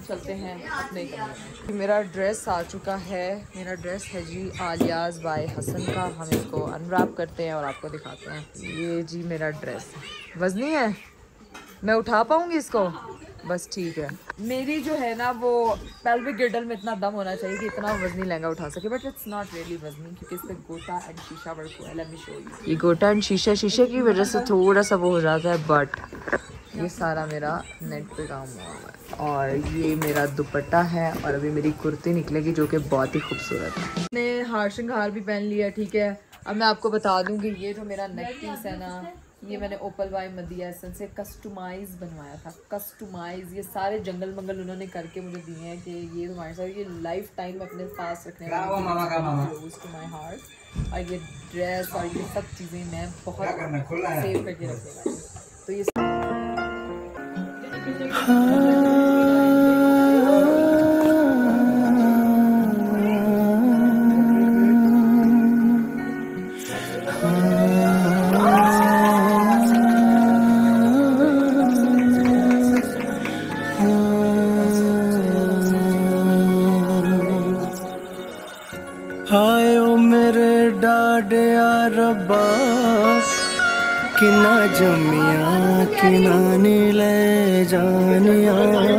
चलते हैं अपने कमरे में। मेरा ड्रेस आ चुका है, मेरा ड्रेस है जी आलियाज़ बाय हसन का। हम इसको अनरैप करते हैं और आपको दिखाते हैं। ये जी मेरा ड्रेस वज़नी है, मैं उठा पाऊंगी इसको? बस ठीक है। मेरी जो है ना वो पेल्विक गिर्डल में इतना दम होना चाहिए कि इतना वज़नी लहंगा उठा सके, बट इट्स नॉट रियली वज़नी क्योंकि इस पे गोटा एंड शीशा वर्क हुआ है। Let me show you. ये गोटा एंड शीशे की वजह से थोड़ा सा वो हो जाता है, बट ये सारा मेरा नेट पे काम हुआ है। और ये मेरा दुपट्टा है और अभी मेरी कुर्ती निकलेगी जो कि बहुत ही खूबसूरत है। मैंने हार श्रृंगार भी पहन लिया, ठीक है। अब मैं आपको बता दूं कि ये जो मेरा नेक पीस है ना, ये मैंने ओपल बाय मदिया एसन से कस्टमाइज बनवाया था। कस्टमाइज, ये सारे जंगल मंगल उन्होंने करके मुझे दिए हैं कि ये तुम्हारे साथ ये लाइफ टाइम अपने पास रखने वाली टू माय हार्ट। और ये ड्रेस और ये सब चीज़ें मैं बहुत सेव करके रखने वाली हूँ। तो ये हाय ओ मेरे डाडिया रब्बा किना जमिया किना नीले जानिया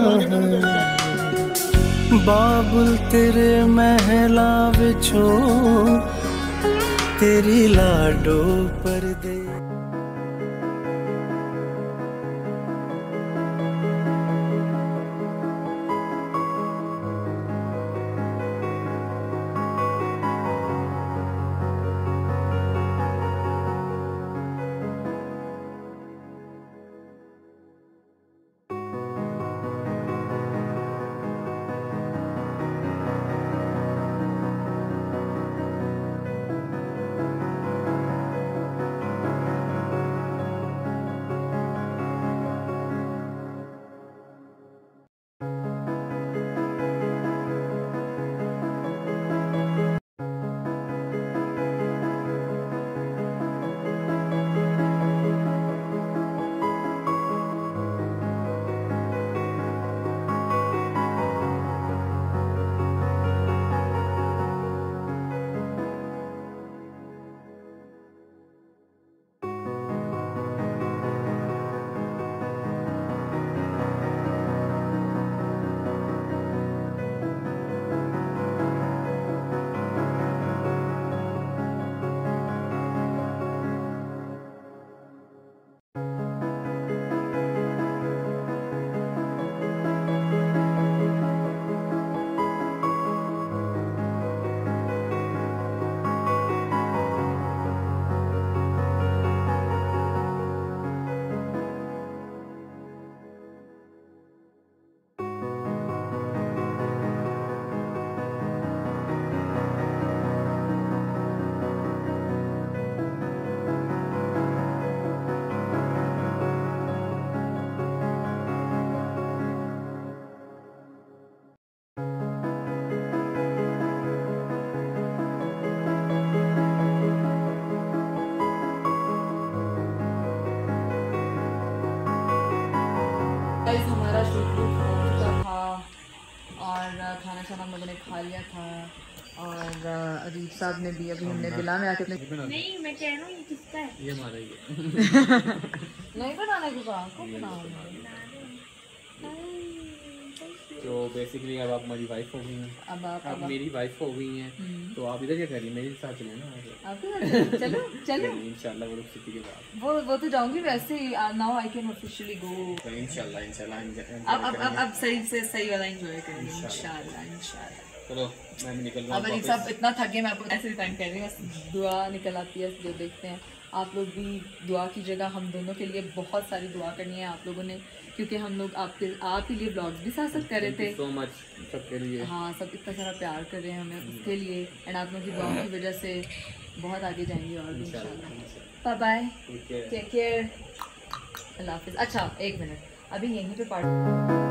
बाबुल तेरे महला विछो तेरी लाडो परदे। हमारा शूट हो चुका था और खाना शाना हम लोगों ने खा लिया था। और अदीब साहब ने भी, अभी हमने बिला में आके नहीं, मैं कह रहा हूँ ये किसका है? ये हमारा ही है। नहीं बनाने को कहा, कौन बनाऊंगा? तो बेसिकली अब आप मेरी वाइफ हो गई हैं, अब मेरी वाइफ हो गई हैं, तो आप इधर क्या करिए, मेरे साथ चले ना। आपके चलो चलो इंशाल्लाह वो लोग छुट्टी के बाद वो तो जाऊंगी वैसे ही। Now I can officially go. इंशाल्लाह अब सही से सही वाला एंजॉय करेंगे इंशाल्लाह। चलो मैं भी निकल रहा हूं। अब अली साहब इतना थके, मैं आपको ऐसे टाइम कह रही हूँ, बस दुआ निकल आती है जो देखते हैं। आप लोग भी दुआ कीजिएगा, हम दोनों के लिए बहुत सारी दुआ करनी है आप लोगों ने, क्योंकि हम लोग आप के लिए ब्लॉग्स भी साथ कर रहे थे। सो मच सबके लिए। हाँ, सब इतना सारा प्यार कर रहे हैं हमें, उसके लिए। एंड आप लोगों की दुआओं की वजह से बहुत आगे जाएंगे और भी इंशाल्लाह। बाय बाय, टेक केयर, अल्लाह हाफिज़। अच्छा एक मिनट, अभी यहीं पे पार्ट